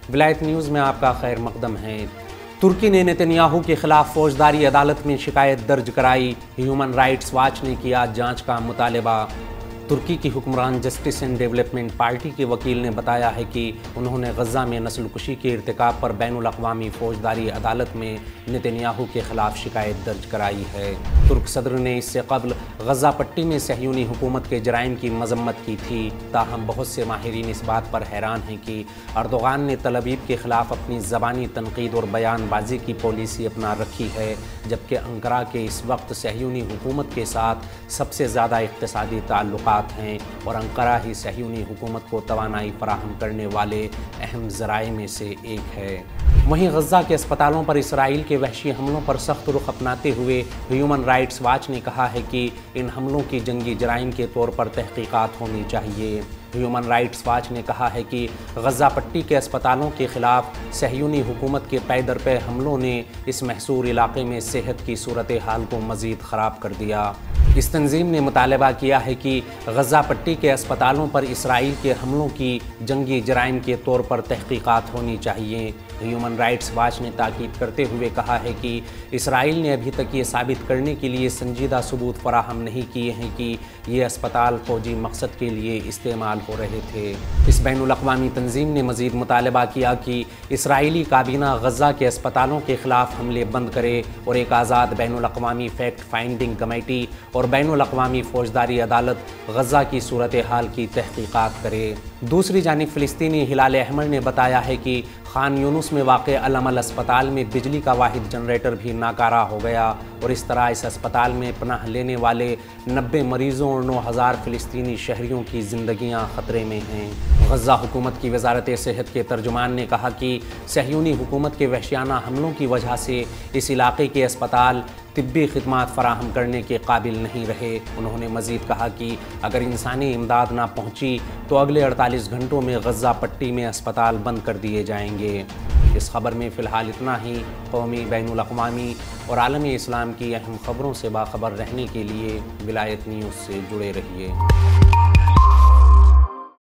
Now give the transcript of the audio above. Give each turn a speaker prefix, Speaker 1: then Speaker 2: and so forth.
Speaker 1: ولایت نیوز میں آپ کا خیر مقدم ہے۔ ترکی نے نتنیاہو کے خلاف فوجداری عدالت میں شکایت درج کرائی، ہیومن رائٹس واچ نے کیا جانچ کا مطالبہ۔ ترکی کی حکمران جسٹس اینڈ ڈیولپمنٹ پارٹی کے وکیل نے بتایا ہے کہ انہوں نے غزہ میں نسل کشی کے ارتکاب پر بین الاقوامی فوجداری عدالت میں نتنیاہو کے خلاف شکایت درج کرائی ہے۔ ترک صدر نے اس سے قبل غزہ پٹی میں صہیونی حکومت کے جرائم کی مذمت کی تھی، تاہم بہت سے ماہرین اس بات پر حیران ہیں کہ اردوغان نے تل ابیب کے خلاف اپنی زبانی تنقید اور بیان بازی کی پالیسی اپنا رکھی ہے، جبکہ انقرہ کے اس وقت صہیونی حکومت کے ساتھ سب سے زیادہ اقتصادی تعلقات ہیں اور انقرہ ہی صہیونی حکومت کو توانائی فراہم کرنے والے اہم ذرائع میں سے ایک ہے۔ وہیں غزہ کے اسپتالوں پر اسرائیل کے وحشی حملوں پر سخت رخ اپناتے ہوئے ہیومن رائٹس واچ نے کہا ہے کہ ان حملوں کی جنگی جرائم کے طور پر تحقیقات ہونی چاہیے۔ ہیومن رائٹس واچ نے کہا ہے کہ غزہ پٹی کے اسپتالوں کے خلاف صہیونی حکومت کے پے در پے حملوں نے اس محصور علاقے میں صحت کی صورتحال کو مزید خراب کر دیا۔ اس تنظیم نے مطالبہ کیا ہے کہ غزہ پٹی کے اسپتالوں پر اسرائیل کے حملوں کی جنگی جرائم کے طور پر تحقیقات ہونی چاہیے۔ ہیومن رائٹس واچ نے تاکید کرتے ہوئے کہا ہے کہ اسرائیل نے ابھی تک یہ ثابت کرنے کے لیے سنجیدہ ثبوت فراہم نہیں کیے ہیں کہ یہ اسپتال فوجی مقصد کے لیے استعمال ہو رہے تھے۔ اس بین الاقوامی تنظیم نے مزید مطالبہ کیا کہ اسرائیلی کابینہ غزہ کے اسپتالوں کے خلاف حملے بند کرے اور ایک آزاد بین الاقوامی فیکٹ فائنڈنگ کمیٹی اور بین الاقوامی فوجداری عدالت غزہ کی صورتحال کی تحقیقات کرے۔ دوسری جانب فلسطینی ہلال احمر نے بتایا ہے کہ خان یونس میں واقع العمل اسپتال میں بجلی کا واحد جنریٹر بھی ناکارہ ہو گیا اور اس طرح اس اسپتال میں پناہ لینے والے 90 مریضوں اور 9000 فلسطینی شہریوں کی زندگیاں خطرے میں ہیں۔ غزہ حکومت کی وزارت صحت کے ترجمان نے کہا کہ صہیونی حکومت کے وحشیانہ حملوں کی وجہ سے اس علاقے کے اسپتال طبی خدمات فراہم کرنے کے قابل نہیں رہے۔ انہوں نے مزید کہا کہ اگر انسانی امداد نہ پہنچی تو اگلے 48 گھنٹوں میں غزہ پٹی میں اسپتال بند کر دیے جائیں گے۔ اس خبر میں فی الحال اتنا ہی۔ قومی، بین الاقوامی اور عالمی اسلام کی اہم خبروں سے باخبر رہنے کے لیے ولایت نیوز سے جڑے رہیے۔